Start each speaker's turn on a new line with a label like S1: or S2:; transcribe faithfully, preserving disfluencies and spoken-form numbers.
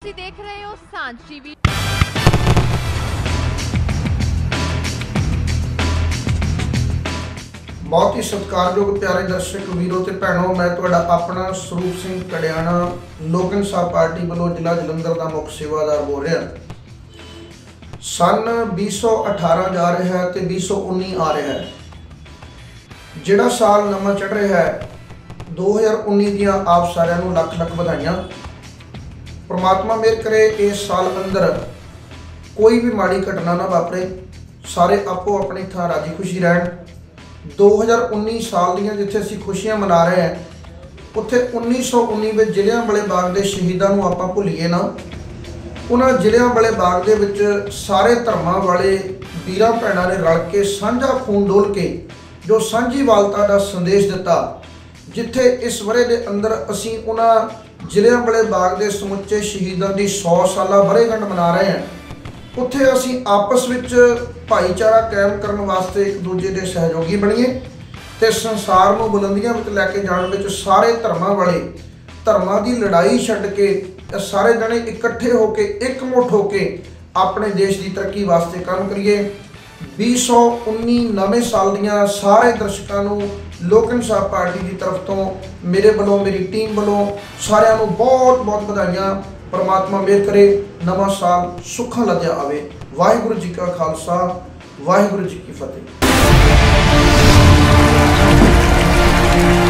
S1: ਤੁਸੀਂ ਦੇਖ ਰਹੇ ਹੋ ਸਾਂਝ ਟੀਵੀ।
S2: बहुत ही सत्कारयोग प्यारे दर्शक वीरों ते भैणों, मैं तुहाडा अपना स्वरूप सिंह कड़ियाणा लोक इंसाफ पार्टी वालों जिला जलंधर का मुख्य सेवादार बोल रहा। सन बीस सौ अठारह जा रहा है तो बीस सौ उन्नी आ रहा है। जिहड़ा साल नवा चढ़ रहा है दो हज़ार उन्नी दियां आप सारिਆਂ ਨੂੰ ਲੱਖ ਲੱਖ ਵਧਾਈਆਂ। परमात्मा मेहर करे इस साल अंदर कोई भी माड़ी घटना ना वापरे, सारे आपो अपनी थां राजी खुशी रहन। दो हज़ार उन्नी साल दियां जिथे असीं खुशियां मना रहे हैं उत्थे उन्नीस सौ उन्नी में जलियांवाले बाग के शहीदों को आपां भुल्लीए ना। उन्हां जलियांवाले बाग दे विच सारे धर्मां वाले वीरां भैणां ने रल के साझा खून डोल के जो सांझीवालता का संदेश दिता, जिथे इस वरे दे अंदर असीं उन्हां जलियांवाले बाग के समुचे शहीदों की सौ साला वरेगंढ मना रहे हैं। उत्थे असीं आपस विच भाईचारा कायम करने वास्ते एक दूजे के सहयोगी बनीए ते संसार को बुलंदियां विच लैके जाण विच सारे धर्मां वाले धर्मां की लड़ाई छड्ड के सारे जने इकट्ठे होके एक मुठ होके अपने देश की तरक्की वास्ते काम करिए। बीस सौ उन्नी नवे साल दियां सारे दर्शकों को लोक इंसाफ पार्टी की तरफ तो मेरे वालों मेरी टीम वालों सारिਆਂ ਨੂੰ बहुत बहुत ਵਧਾਈਆਂ। परमात्मा मेहर करे नवा साल सुखा लद्या आवे। वाहिगुरू जी का खालसा, वाहिगुरू जी की फतेह।